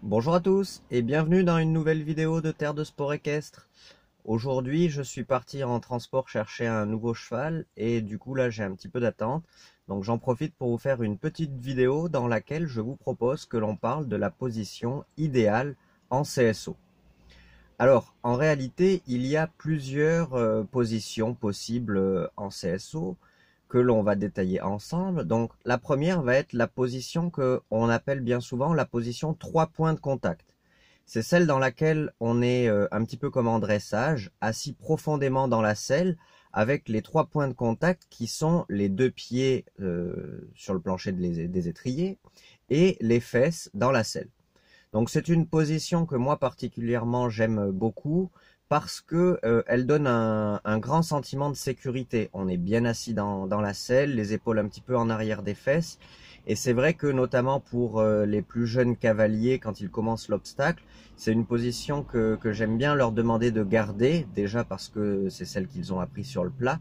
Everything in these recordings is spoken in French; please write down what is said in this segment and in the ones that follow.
Bonjour à tous et bienvenue dans une nouvelle vidéo de Terre de Sport Équestre. Aujourd'hui je suis parti en transport chercher un nouveau cheval et du coup là j'ai un petit peu d'attente. Donc j'en profite pour vous faire une petite vidéo dans laquelle je vous propose que l'on parle de la position idéale en CSO. Alors en réalité il y a plusieurs positions possibles en CSO que l'on va détailler ensemble. Donc la première va être la position que on appelle bien souvent la position 3 points de contact. C'est celle dans laquelle on est un petit peu comme en dressage, assis profondément dans la selle, avec les 3 points de contact qui sont les deux pieds sur le plancher des étriers et les fesses dans la selle. Donc c'est une position que moi particulièrement j'aime beaucoup parce que elle donne un grand sentiment de sécurité. On est bien assis dans la selle, les épaules un petit peu en arrière des fesses. Et c'est vrai que notamment pour les plus jeunes cavaliers, quand ils commencent l'obstacle, c'est une position que j'aime bien leur demander de garder, déjà parce que c'est celle qu'ils ont appris sur le plat,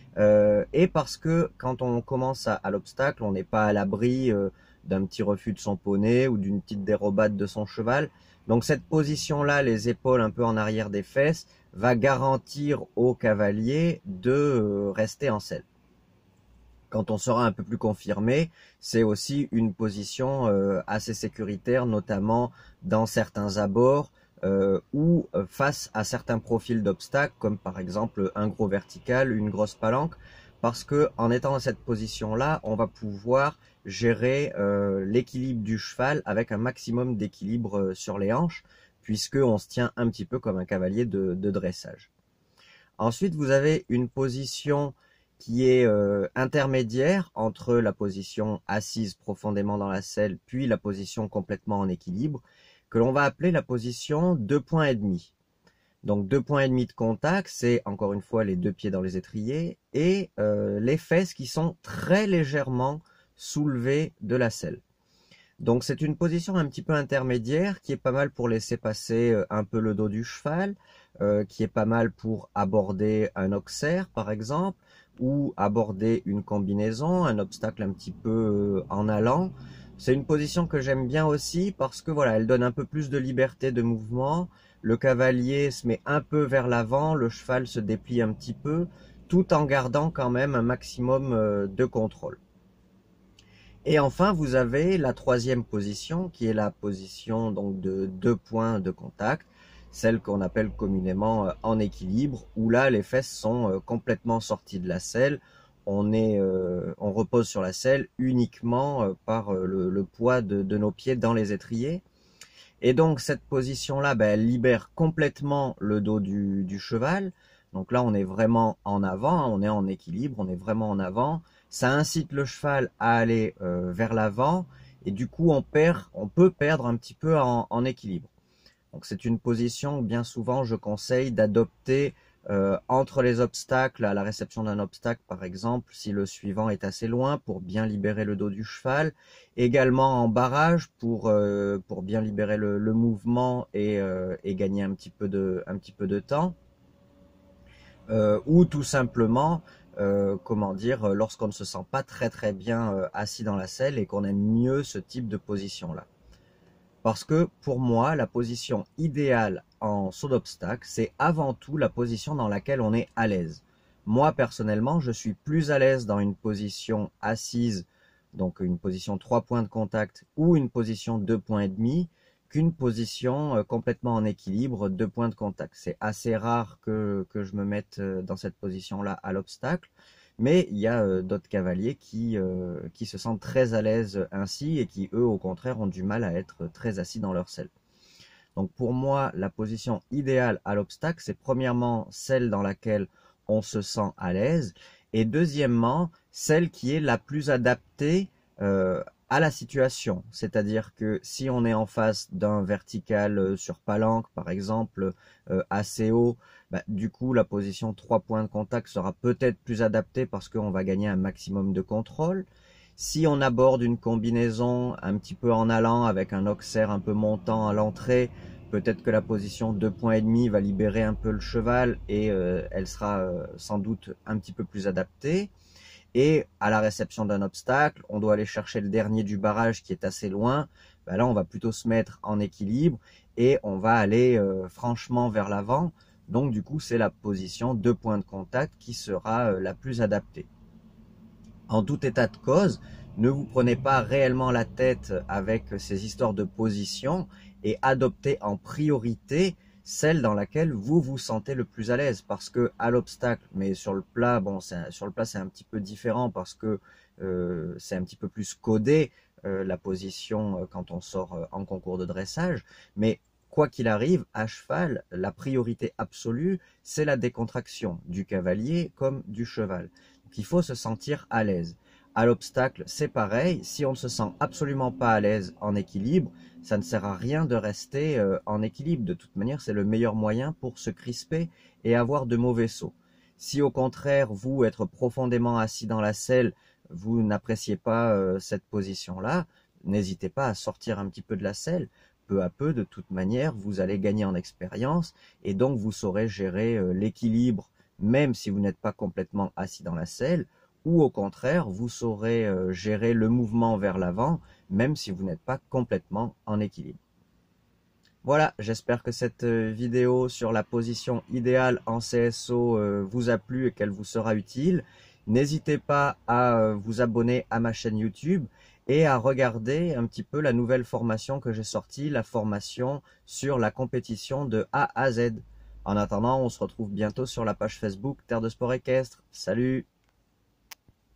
et parce que quand on commence à l'obstacle, on n'est pas à l'abri d'un petit refus de son poney ou d'une petite dérobade de son cheval. Donc cette position-là, les épaules un peu en arrière des fesses, va garantir au cavalier de rester en selle. Quand on sera un peu plus confirmé, c'est aussi une position assez sécuritaire, notamment dans certains abords ou face à certains profils d'obstacles, comme par exemple un gros vertical, une grosse palanque, parce que en étant dans cette position-là, on va pouvoir gérer l'équilibre du cheval avec un maximum d'équilibre sur les hanches, puisqu'on se tient un petit peu comme un cavalier de dressage. Ensuite, vous avez une position qui est intermédiaire entre la position assise profondément dans la selle, puis la position complètement en équilibre, que l'on va appeler la position 2 points et demi. Donc 2 points et demi de contact, c'est encore une fois les deux pieds dans les étriers et les fesses qui sont très légèrement soulevées de la selle. Donc c'est une position un petit peu intermédiaire qui est pas mal pour laisser passer un peu le dos du cheval, qui est pas mal pour aborder un auxerre par exemple, ou aborder une combinaison, un obstacle un petit peu en allant. C'est une position que j'aime bien aussi parce que voilà, elle donne un peu plus de liberté de mouvement. Le cavalier se met un peu vers l'avant, le cheval se déplie un petit peu, tout en gardant quand même un maximum de contrôle. Et enfin, vous avez la troisième position, qui est la position donc de 2 points de contact, celle qu'on appelle communément en équilibre, où là les fesses sont complètement sorties de la selle. On repose sur la selle uniquement par le poids de nos pieds dans les étriers. Et donc cette position-là, ben, elle libère complètement le dos du cheval. Donc là, on est vraiment en avant, on est en équilibre, on est vraiment en avant. Ça incite le cheval à aller vers l'avant et du coup, on peut perdre un petit peu en équilibre. Donc c'est une position que bien souvent je conseille d'adopter entre les obstacles, à la réception d'un obstacle par exemple, si le suivant est assez loin pour bien libérer le dos du cheval, également en barrage pour bien libérer le mouvement et gagner un petit peu de temps, ou tout simplement comment dire, lorsqu'on ne se sent pas très bien assis dans la selle et qu'on aime mieux ce type de position là. Parce que pour moi, la position idéale en saut d'obstacle, c'est avant tout la position dans laquelle on est à l'aise. Moi, personnellement, je suis plus à l'aise dans une position assise, donc une position 3 points de contact ou une position 2 points et demi, qu'une position complètement en équilibre 2 points de contact. C'est assez rare que je me mette dans cette position-là à l'obstacle. Mais il y a d'autres cavaliers qui se sentent très à l'aise ainsi et qui, eux, au contraire, ont du mal à être très assis dans leur selle. Donc pour moi, la position idéale à l'obstacle, c'est premièrement celle dans laquelle on se sent à l'aise et deuxièmement, celle qui est la plus adaptée à la situation. C'est-à-dire que si on est en face d'un vertical sur palanque, par exemple, assez haut, bah, du coup, la position 3 points de contact sera peut-être plus adaptée parce qu'on va gagner un maximum de contrôle. Si on aborde une combinaison un petit peu en allant avec un auxerre un peu montant à l'entrée, peut-être que la position 2 points et demi va libérer un peu le cheval et elle sera sans doute un petit peu plus adaptée. Et à la réception d'un obstacle, on doit aller chercher le dernier du barrage qui est assez loin. ben là on va plutôt se mettre en équilibre et on va aller franchement vers l'avant. Donc du coup c'est la position de point de contact qui sera la plus adaptée. En tout état de cause, ne vous prenez pas réellement la tête avec ces histoires de position et adoptez en priorité celle dans laquelle vous vous sentez le plus à l'aise, parce que à l'obstacle, mais sur le plat, bon, sur le plat c'est un petit peu différent parce que c'est un petit peu plus codé la position quand on sort en concours de dressage, mais quoi qu'il arrive, à cheval, la priorité absolue, c'est la décontraction du cavalier comme du cheval. Donc il faut se sentir à l'aise. À l'obstacle, c'est pareil. Si on ne se sent absolument pas à l'aise en équilibre, ça ne sert à rien de rester en équilibre. De toute manière, c'est le meilleur moyen pour se crisper et avoir de mauvais sauts. Si au contraire, vous, être profondément assis dans la selle, vous n'appréciez pas cette position-là, n'hésitez pas à sortir un petit peu de la selle. Peu à peu, de toute manière, vous allez gagner en expérience et donc vous saurez gérer l'équilibre même si vous n'êtes pas complètement assis dans la selle, ou au contraire, vous saurez gérer le mouvement vers l'avant, même si vous n'êtes pas complètement en équilibre. Voilà, j'espère que cette vidéo sur la position idéale en CSO vous a plu et qu'elle vous sera utile. N'hésitez pas à vous abonner à ma chaîne YouTube et à regarder un petit peu la nouvelle formation que j'ai sortie, la formation sur la compétition de A à Z. En attendant, on se retrouve bientôt sur la page Facebook Terre de Sport Équestre. Salut!